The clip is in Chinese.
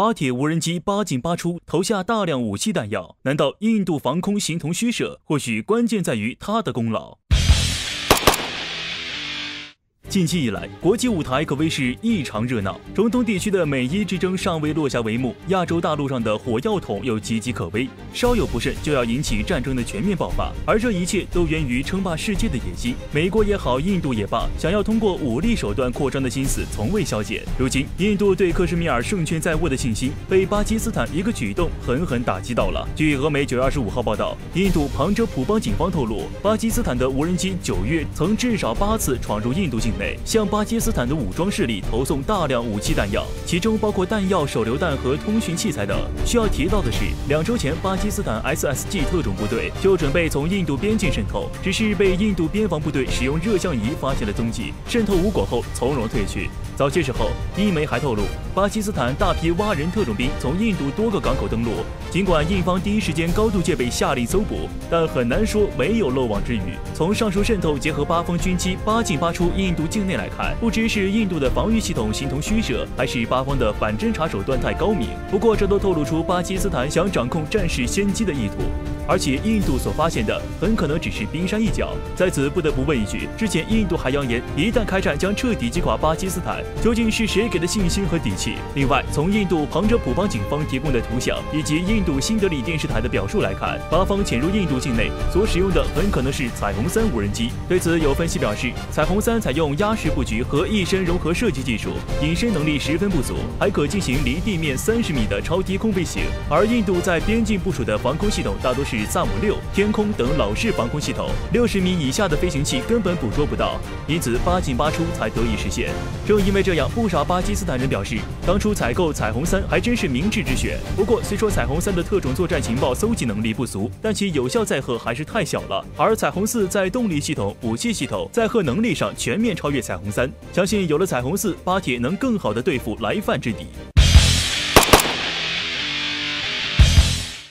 巴铁无人机8进8出，投下大量武器弹药，难道印度防空形同虚设？或许关键在于他的功劳。近期以来，国际舞台可谓是异常热闹。中东地区的美伊之争尚未落下帷幕，亚洲大陆上的火药桶又岌岌可危，稍有不慎就要引起战争的全面爆发。而这一切都源于称霸世界的野心。美国也好，印度也罢，想要通过武力手段扩张的心思从未消减。如今，印度对克什米尔胜券在握的信心被巴基斯坦一个举动狠狠打击到了。据俄媒9月25号报道，印度旁遮普邦警方透露，巴基斯坦的无人机9月曾至少8次闯入印度境内，向巴基斯坦的武装势力投送大量武器弹药，其中包括弹药、手榴弹和通讯器材等。需要提到的是，2周前巴基斯坦 SSG 特种部队就准备从印度边境渗透，只是被印度边防部队使用热像仪发现了踪迹，渗透无果后从容退去。早些时候，印媒还透露，巴基斯坦大批蛙人特种兵从印度多个港口登陆，尽管印方第一时间高度戒备，下令搜捕，但很难说没有漏网之鱼。从上述渗透结合巴方军机8进8出印度境内来看，不知是印度的防御系统形同虚设，还是巴方的反侦察手段太高明。不过这都透露出巴基斯坦想掌控战事先机的意图。而且印度所发现的很可能只是冰山一角。在此不得不问一句，之前印度还扬言一旦开战将彻底击垮巴基斯坦，究竟是谁给的信心和底气？另外，从印度旁遮普邦警方提供的图像以及印度新德里电视台的表述来看，巴方潜入印度境内所使用的很可能是彩虹3无人机。对此，有分析表示，彩虹3采用压实布局和一身融合设计技术，隐身能力十分不俗，还可进行离地面30米的超低空飞行。而印度在边境部署的防空系统大多是萨姆6、天空等老式防空系统，60米以下的飞行器根本捕捉不到，因此8进8出才得以实现。正因为这样，不少巴基斯坦人表示，当初采购彩虹3还真是明智之选。不过，虽说彩虹3的特种作战情报搜集能力不俗，但其有效载荷还是太小了。而彩虹4在动力系统、武器系统、载荷能力上全面超越彩虹3，相信有了彩虹4，巴铁能更好地对付来犯之敌。